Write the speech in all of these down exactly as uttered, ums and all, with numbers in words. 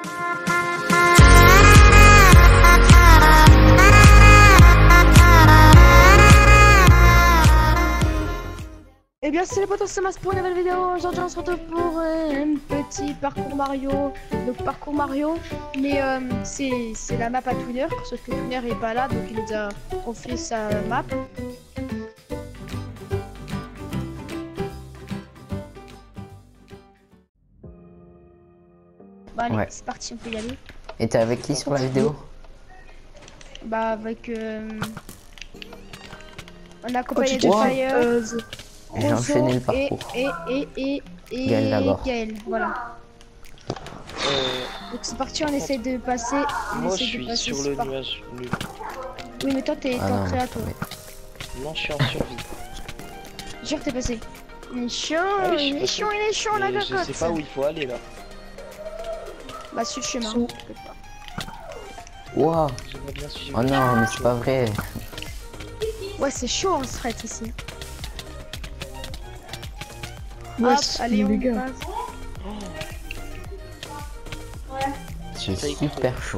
Et bien c'est les potos, c'est Mas pour une nouvelle vidéo. Aujourd'hui on se retrouve pour euh, un petit parcours Mario. Donc parcours Mario, mais euh, c'est la map à Twinner, sauf que Twinner est pas là, donc il nous a refait sa map. Bah allez, ouais. C'est parti, on peut y aller. Et t'es avec qui sur la vidéo? Bah avec... Euh... On a accompagné de Fire. J'ai enchaîné le parcours. Et, et, et, et, Gaël d'abord. Gaël, voilà. Euh... Donc c'est parti, on essaye de passer. On Moi essaye je suis de passer sur le par... nuage. Le... Oui mais toi t'es ah en créateur. Non je suis en survie. Jure t'es passé. Il est chiant, ah oui, il est chiant, il est chiant la cocotte. Je sais pas où il faut aller là. Bah sur le chemin. Sous... Wow. Oh non mais c'est pas vrai. Ouais c'est chaud en threat ici. Ouais, hop, allez on les gars. passe. C'est super chaud.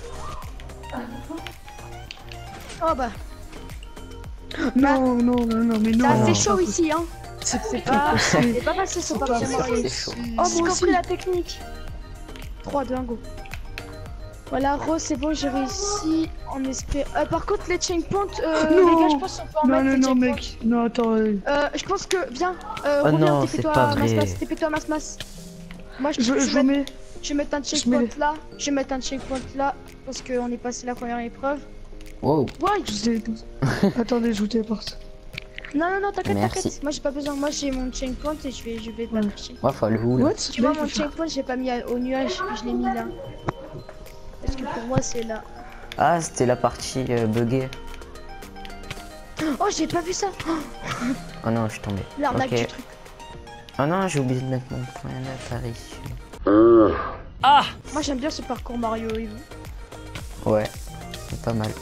Oh bah. Non, non, non, non, mais non. C'est assez chaud ici hein. C'est pas c'est pas passé sur partie Mario. Oh j'ai compris la technique. trois, deux, un, go. Voilà, Rose, c'est bon, j'ai réussi en espère. Euh, par contre, les checkpoints, euh, les gars, je pense qu'on peut en non, mettre. Non, non, non, mec, non, attends. Euh, euh je pense que, viens, euh, oh reviens, t'épée-toi à masse-masse, t'épée-toi à masse-masse. Moi, je, je, je, je vais mets... mettre, je vais mettre un checkpoint là, je vais mettre un checkpoint là, parce qu'on est passé la première épreuve. Wow. Ouais. Je sais tout. Attendez, je vous téléporte. Non, non, non, t'inquiète, t'inquiète. Moi, j'ai pas besoin. Moi, j'ai mon checkpoint et je vais, je vais pas marcher. Ouais, faut aller où là? Tu vois, mon checkpoint, j'ai pas mis au nuage, je l'ai mis là. Parce que pour moi, c'est là. Ah, c'était la partie euh, buggée. Oh, j'ai pas vu ça. Oh non, je suis tombé. L'arnaque okay. du truc. Oh non, j'ai oublié de mettre mon point d'apparition. Ah. Moi, j'aime bien ce parcours Mario et vous. Ouais, c'est pas mal.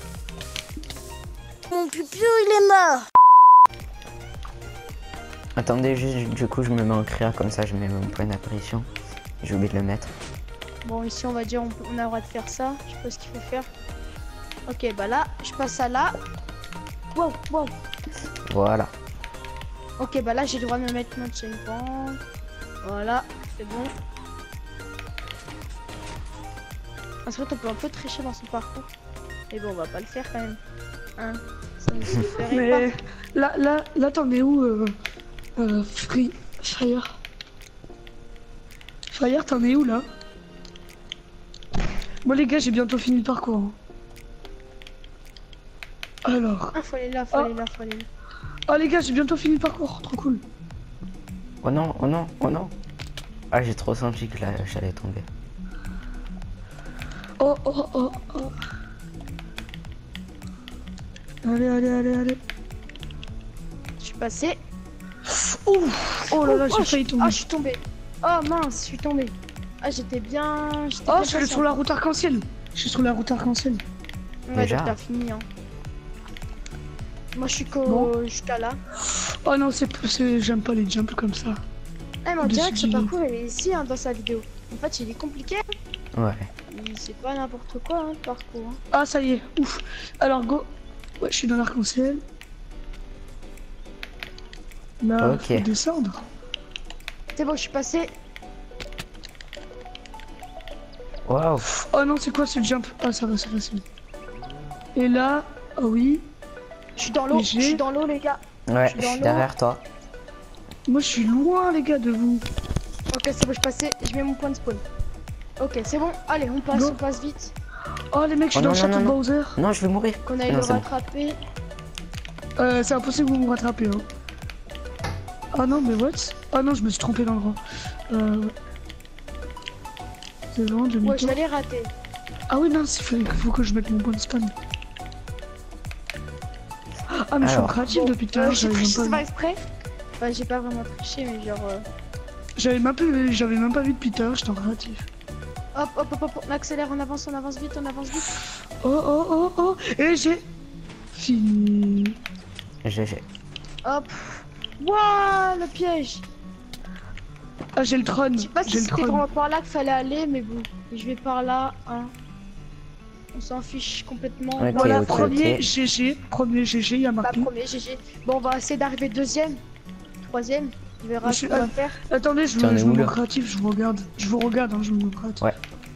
Mon pupiou, il est mort. Attendez, juste, du coup, je me mets en créa, comme ça, je mets mon point d'apparition. J'ai oublié de le mettre. Bon, ici, on va dire, on, on a le droit de faire ça. Je sais pas ce qu'il faut faire. Ok, bah là, je passe à là. Wow, wow. Voilà. Ok, bah là, j'ai le droit de me mettre mon checkpoint. Voilà, c'est bon. En fait, on peut un peu tricher dans ce parcours. Mais bon, on va pas le faire quand même. Hein, ça nous fait mais là, là, là, t'en es où, euh, euh, Free Fire Fire, t'en es où là? Moi les gars, j'ai bientôt fini le parcours. Hein. Alors. Ah, faut aller là, faut oh. aller là, faut aller là. Oh les gars, j'ai bientôt fini le parcours, trop cool. Oh non, oh non, oh non. Ah, j'ai trop senti que là, j'allais tomber. Oh, oh, oh, oh. Allez, allez, allez, allez. Je suis passé. Ouf. Oh là là, j'ai failli tomber. Ah, je suis tombé. Oh mince, je suis tombé. Ah, j'étais bien. Oh, je suis sur la route arc-en-ciel. Je suis sur la route arc-en-ciel. Ouais, donc t'as fini. Hein. Moi, je suis qu'au bon. Jusqu'à là. Oh non, c'est j'aime pas les jumps comme ça. Eh, mais on dirait que ce parcours il est ici hein, dans sa vidéo. En fait, il est compliqué. Ouais. C'est pas n'importe quoi hein, le parcours. Hein. Ah, ça y est, ouf. Alors, go. Ouais, je suis dans l'arc-en-ciel. Là, okay. Faut descendre. C'est bon, je suis passé. Waouh. Oh non, c'est quoi ce jump? Ah, ça va, c'est facile. Et là, oh oui. Je suis dans l'eau, je suis dans l'eau, les gars. Ouais, je suis derrière toi. Moi, je suis loin, les gars, de vous. Ok, c'est bon, je passais. Je mets mon point de spawn. Ok, c'est bon. Allez, on passe, go. On passe vite. Oh, les mecs, je suis oh, dans non, le château non, de non. Bowser. Non, je vais mourir. Qu'on aille non, le rattraper. Bon. Euh, c'est impossible que vous me rattrapez. Hein. Ah non, mais what? Ah non, je me suis trompé d'endroit. Euh, ouais. C'est vraiment de ouais, je vais les rater. Ah oui, non, il faut que je mette mon point de spawn. Ah, mais alors, je suis en créatif bon, depuis tout à l'heure. J'ai triché, c'est pas exprès. Enfin, j'ai pas vraiment triché, mais genre. Euh... J'avais même, même pas vu depuis tout à l'heure, j'étais en créatif. Hop, hop, hop, hop, on accélère, on avance, on avance vite, on avance vite. Oh, oh, oh, oh, et j'ai fini. G G. Hop. Wouah, le piège. Ah, j'ai le trône. Je sais pas si J'ai le c'était trône. vraiment par là qu'il fallait aller, mais bon, je vais par là, hein. On s'en fiche complètement. Ok, Voilà, ok, premier ok. G G. Premier G G, il y a Pas marqué. premier G G. Bon, on va essayer d'arriver deuxième, troisième. On verra ce Monsieur- qu'on va ah, faire. Attendez, je T'en me, es je où, me là montre créatif, je vous regarde. Je vous regarde, hein, je me montre créatif. Ouais.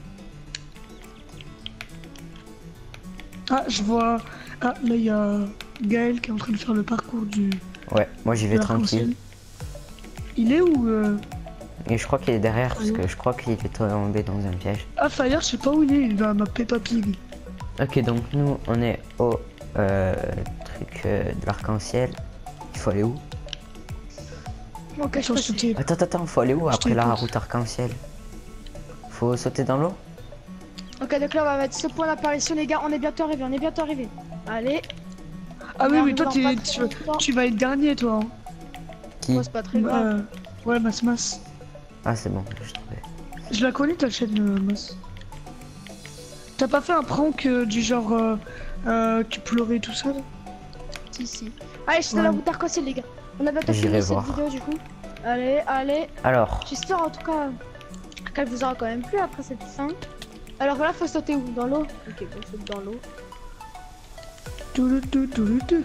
Ah, je vois. Ah, là, il y a Gaël qui est en train de faire le parcours du. Ouais, moi j'y vais de tranquille. l'arc-en-ciel. Il est où euh... Et je crois qu'il est derrière parce Ah, que je crois qu'il est tombé dans un piège. Ah, Fire, je sais pas où il est, il va ma Peppa Pig. Ok, donc nous on est au euh, truc euh, de l'arc-en-ciel. Il faut aller où? Ok, je Attends, peux sauter. Attends, attends, faut aller où Je après la t'écoute. route arc-en-ciel? Faut sauter dans l'eau? Ok, donc là, on va mettre ce point d'apparition, les gars. On est bientôt arrivé, on est bientôt arrivé. Allez. Ah On oui, mais arrive toi, dans t'es- pas tu, très longtemps. tu vas être dernier, toi. Hein. Qui? Moi, c'est pas très grave. Euh, ouais, Mas Mas. Ah c'est bon, je trouvais. Je la connais ta chaîne, euh, Mas. T'as pas fait un prank euh, du genre euh, euh, tu pleurais tout ça là? Si, si. Allez, je suis dans la Ouais. route d'arc-en-ciel, les gars. On a bientôt J'irai fini cette voir. vidéo, du coup. Allez, allez. Alors, J'espère en tout cas qu'elle vous aura quand même plu après cette fin. Alors voilà, faut sauter où? Dans l'eau? Ok, on saute dans l'eau. Tout, tout, tout, tout,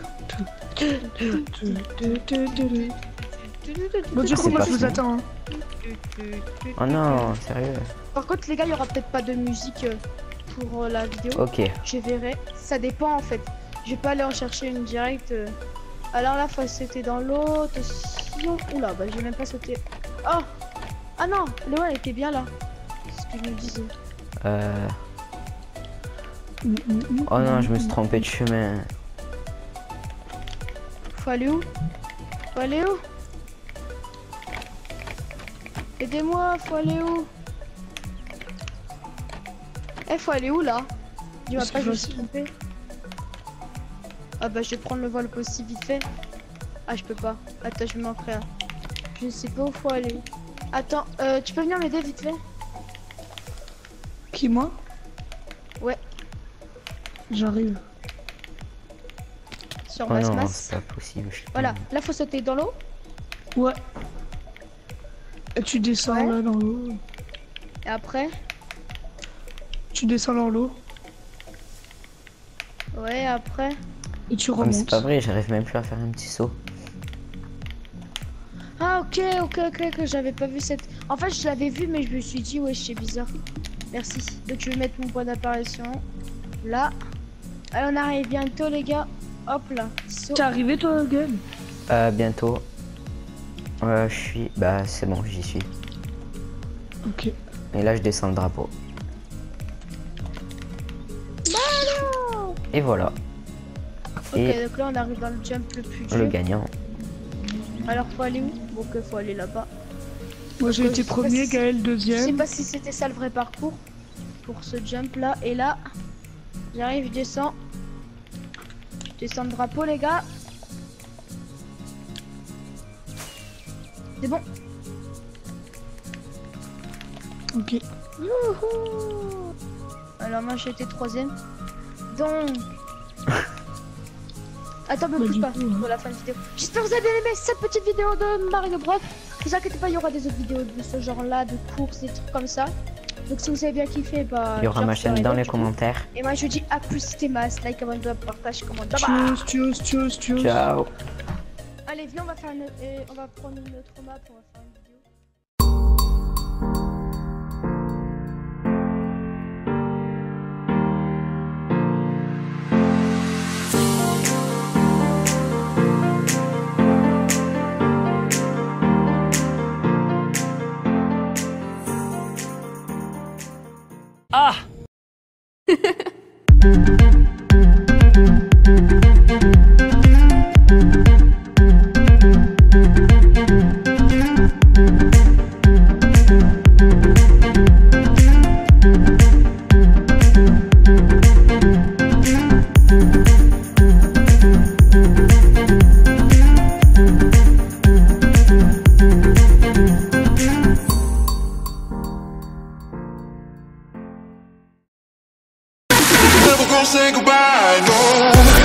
tout. Bon, du coup, C'est moi pas je vous fini. attends. Hein. oh non, sérieux. Par contre, les gars, il y aura peut-être pas de musique euh, pour euh, la vidéo. Ok, Je verrai. Ça dépend en fait. Je vais pas aller en chercher une directe. euh. Alors là, faut sauter dans l'eau. Attention. Oula, bah j'ai même pas sauté. Oh! Ah non! Léo, elle était bien là. C'est ce que je me disais. euh... Oh non, je me suis trompé de chemin. Faut aller où? Faut aller où? Aidez-moi, faut aller où? Eh, faut aller où là? Dis-moi C'est pas que je me suis facile. trompé. Ah bah je vais prendre le vol possible vite fait. Ah je peux pas. Attends, je manquerai un. Je ne sais pas où faut aller. Attends, euh, tu peux venir m'aider vite fait? Qui, moi? Ouais. J'arrive. Sur Oh Mas non, Mas. c'est pas possible. je sais pas. Voilà, là faut sauter dans l'eau. Ouais. Et tu descends Ouais. là dans l'eau. Et après, Tu descends dans l'eau ouais, après. et tu Oh, mais c'est remontes. pas vrai, j'arrive même plus à faire un petit saut. Ah ok, ok, ok, ok, j'avais pas vu cette... En fait, je l'avais vu, mais je me suis dit, ouais, c'est bizarre. Merci. Donc je vais mettre mon point d'apparition. Là. Allez, on arrive bientôt, les gars. Hop là. Saut. T'es arrivé toi, Gaël? Euh, bientôt. Euh, je suis... Bah c'est bon, j'y suis. Ok. Et là, je descends le drapeau. Et voilà, Ok, Et- donc là, on arrive dans le jump le plus dur. le gagnant. Alors, faut aller où? Bon, que faut aller là-bas. Moi j'ai Donc, été je sais pas premier, si- Gaël Je sais deuxième. pas si c'était ça le vrai parcours pour ce jump là. Et là, j'arrive, je descends. Je descends le drapeau, les gars. C'est bon. Ok. Youhou. Alors moi j'ai été troisième. Donc... Attends, me Bah, coupe du pas coup, hein. pour la fin de vidéo. J'espère que vous avez bien aimé cette petite vidéo de Mario Bros. Ne vous inquiétez pas, il y aura des autres vidéos de ce genre là, de courses, des trucs comme ça. Donc si vous avez bien kiffé, bah... Il y aura je ma referai chaîne dans d'autres, les du coup. commentaires. Et moi je vous dis à plus, c'était Mas, like, comment partage, comment bye bye. Tchuss, tchuss, tchuss, tchuss. Ciao. Allez, viens, on va faire une... et on va prendre une autre map, on va faire une vidéo. Never gonna say goodbye, no.